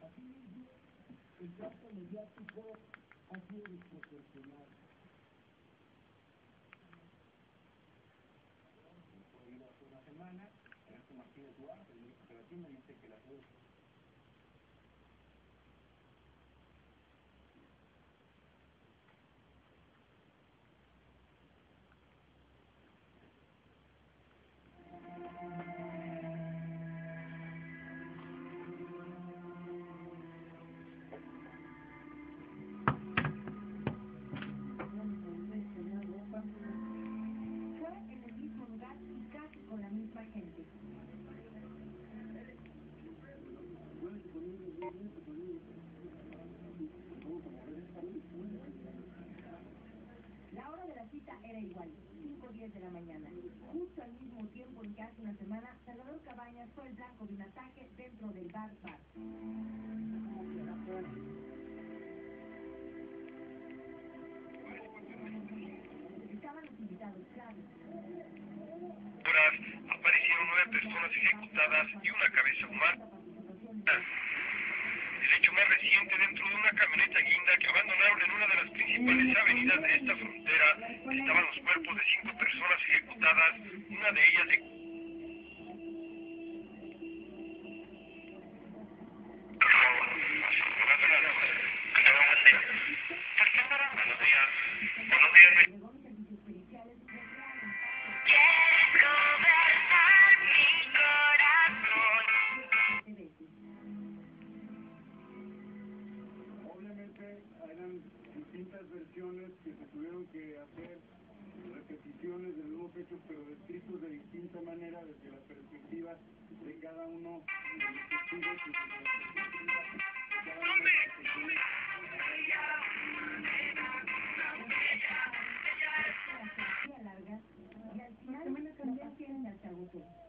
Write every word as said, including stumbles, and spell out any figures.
Asimismo, el gasto mediático ha sido desproporcional. Por hace una semana, Ernesto Martínez Duarte, el ministro de Hacienda, dice que la luz con la misma gente. La hora de la cita era igual, cinco diez de la mañana. Justo al mismo tiempo en que hace una semana, Salvador Cabañas fue el blanco de un ataque dentro del bar bar. Estaban los invitados clave. Aparecieron nueve personas ejecutadas y una cabeza humana. El hecho más reciente dentro de una camioneta guinda que abandonaron en una de las principales avenidas de esta frontera. Estaban los cuerpos de cinco personas ejecutadas, una de ellas de... Buenos días. Buenos días. Eran distintas versiones que se tuvieron que hacer, repeticiones de los mismos hechos, pero descritos de distinta manera desde la perspectiva de cada uno de los testigos y de la perspectiva de cada uno de los testigos. Y al final, la semana también tienen al Chagotero.